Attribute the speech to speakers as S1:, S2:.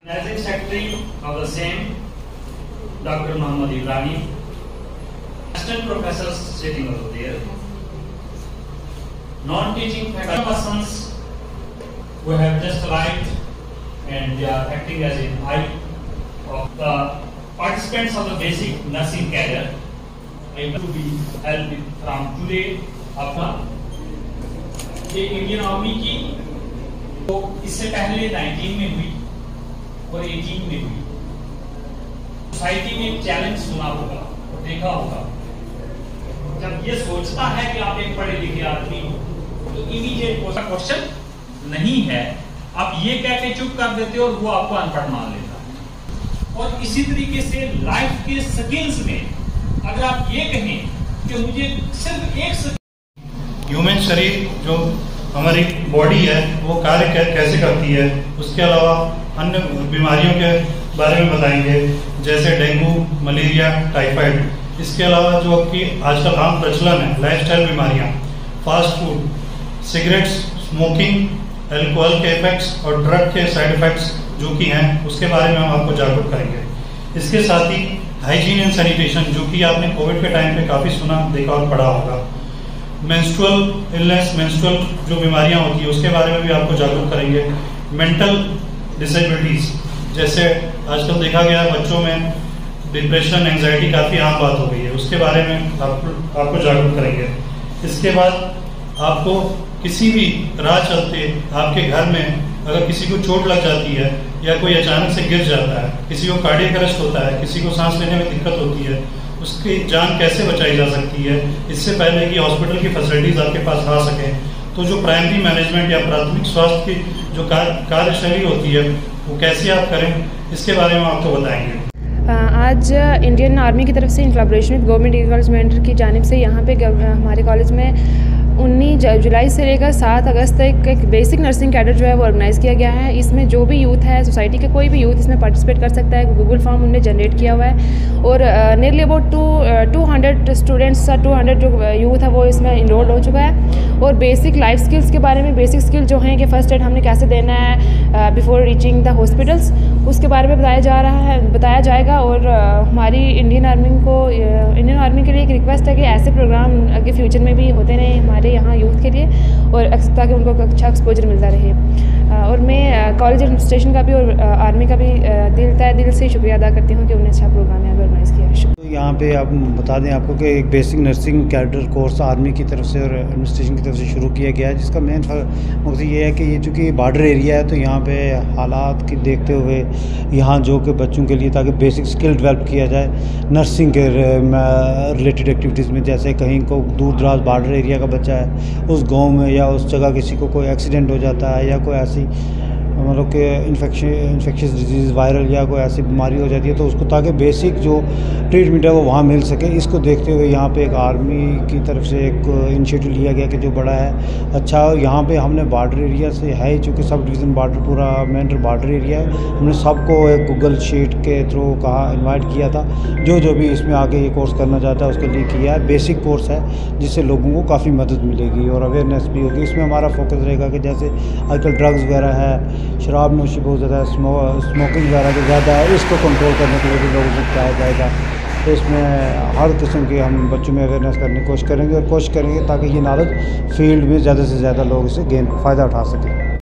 S1: Managing Secretary of the same, Dr. Muhammad Ibrahim, assistant professors sitting over there, non-teaching faculty persons who have just arrived and they are acting as an eye of the participants of the basic nursing cadre. I will be helped from today अपना ये Indian army की तो इससे पहले 19 में हुई और 18 में हुई। सोसाइटी में एक चैलेंज सुना होगा और देखा होगा, जब ये सोचता है कि आप एक पढ़े लिखे आदमी हो तो इमीडिएट क्वेश्चन नहीं है, आप ये कह के चुप कर देते हो और वो आपको अनपढ़ मान लेता है। और इसी तरीके से लाइफ के स्किल्स में अगर आप ये कहें कि मुझे सिर्फ एक
S2: ह्यूमन शरीर जो हमारी बॉडी है वो कार्य कैसे करती है, उसके अलावा अन्य बीमारियों के बारे में बताएंगे जैसे डेंगू, मलेरिया, टाइफाइड। इसके अलावा जो कि आजकल आम प्रचलन है लाइफस्टाइल बीमारियां, fast food, cigarettes, smoking, alcohol के इफेक्ट्स और ड्रग के साइड इफेक्ट्स जो कि हैं उसके बारे में हम आपको जागरूक करेंगे। इसके साथ ही हाइजीन एंड सैनिटेशन जो कि आपने कोविड के टाइम पे काफ़ी सुना, देखा और पढ़ा होगा। मेंस्ट्रुअल इलनेस, मेंस्ट्रुअल जो बीमारियां होती है उसके बारे में भी आपको जागरूक करेंगे। मेंटल डिसेबिलिटीज जैसे आजकल देखा गया है बच्चों में डिप्रेशन, एंजाइटी काफ़ी आम बात हो गई है, उसके बारे में आपको जागरूक करेंगे। इसके बाद आपको किसी भी राह चलते आपके घर में अगर किसी को चोट लग जाती है या कोई अचानक से गिर जाता है, किसी को कार्डियक अरेस्ट होता है, किसी को सांस लेने में दिक्कत होती है, उसकी जान कैसे बचाई जा सकती है इससे पहले कि हॉस्पिटल की फैसिलिटीज आपके पास आ सके। तो जो प्राइमरी मैनेजमेंट या प्राथमिक स्वास्थ्य की जो कार्यशैली होती है वो कैसे आप करें, इसके बारे में आपको बताएंगे।
S3: आज इंडियन आर्मी की तरफ से in collaboration with government agriculture की जानिब से यहाँ पे हमारे कॉलेज में 19 जुलाई से लेकर 7 अगस्त तक एक बेसिक नर्सिंग कैडर जो है वो ऑर्गेनाइज़ किया गया है। इसमें जो भी यूथ है, सोसाइटी के कोई भी यूथ इसमें पार्टिसिपेट कर सकता है। गूगल फॉर्म उन्होंने जनरेट किया हुआ है और नियरली अबाउट 200 स्टूडेंट्स, 200 जो यूथ है वो इसमें इनरोल्ड हो चुका है। और बेसिक लाइफ स्किल्स के बारे में, बेसिक स्किल जो हैं कि फ़र्स्ट एड हमने कैसे देना है बिफोर रीचिंग द हॉस्पिटल्स, उसके बारे में बताया जाएगा। और हमारी इंडियन आर्मी के लिए एक रिक्वेस्ट है कि ऐसे प्रोग्राम आगे फ्यूचर में भी होते रहें हमारे यहाँ यूथ के लिए और ताकि उनको अच्छा एक्सपोजर मिलता रहे। और मैं कॉलेज एडमिनिस्ट्रेशन का भी और आर्मी का भी दिल से शुक्रिया अदा करती हूँ कि उन्हें अच्छा प्रोग्राम यहाँ पर ऑर्गेनाइज़ किया।
S4: तो यहाँ पे आप बता दें आपको कि एक basic nursing cadre course army की तरफ से और एडमिनिस्ट्रेशन की तरफ से शुरू किया गया है, जिसका मेन मकसद ये है कि ये चूँकि बॉर्डर एरिया है तो यहाँ पे हालात की देखते हुए यहाँ जो कि बच्चों के लिए ताकि बेसिक स्किल डेवलप किया जाए नर्सिंग के रिलेटेड एक्टिविटीज़ में। जैसे कहीं को दूर दराज बॉर्डर एरिया का बच्चा है, उस गांव में या उस जगह किसी को कोई एक्सीडेंट हो जाता है या कोई ऐसी मतलब कि इन्फेक्शियस डिजीज़, वायरल या कोई ऐसी बीमारी हो जाती है तो उसको ताकि बेसिक जो ट्रीटमेंट है वो वहाँ मिल सके। इसको देखते हुए यहाँ पे एक आर्मी की तरफ से एक इनिशिएटिव लिया गया कि जो बड़ा है अच्छा। यहाँ पे हमने बॉर्डर एरिया से है चूँकि सब डिवीज़न बॉर्डर पूरा मेन बॉर्डर एरिया है, हमने सबको एक गूगल शीट के थ्रू कहा इन्वाइट किया था जो भी इसमें आगे ये कोर्स करना चाहता है उसके लिए किया है। बेसिक कोर्स है जिससे लोगों को काफ़ी मदद मिलेगी और अवेयरनेस भी होगी। इसमें हमारा फोकस रहेगा कि जैसे आजकल ड्रग्स वगैरह है, शराब नोशी बहुत ज़्यादा है, स्मोकिंग वगैरह जो ज़्यादा है, इसको कंट्रोल करने के लिए भी लोगों को बताया जाएगा। तो इसमें हर किस्म की हम बच्चों में अवेयरनेस करने की कोशिश करेंगे और कोशिश करेंगे ताकि ये नॉलेज फील्ड में ज़्यादा से ज़्यादा लोग इसे फ़ायदा उठा सकें।